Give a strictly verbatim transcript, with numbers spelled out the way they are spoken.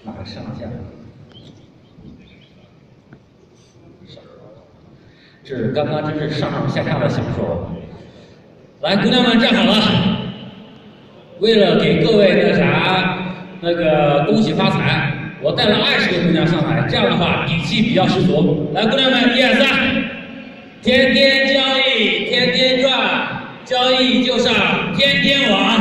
打个上下。这是刚刚真是上上下下的享受。来，姑娘们站好了。为了给各位那个啥那个恭喜发财，我带了二十个姑娘上来，这样的话底气比较十足。来，姑娘们，一二三，天天交易，天天赚，交易就上天天网。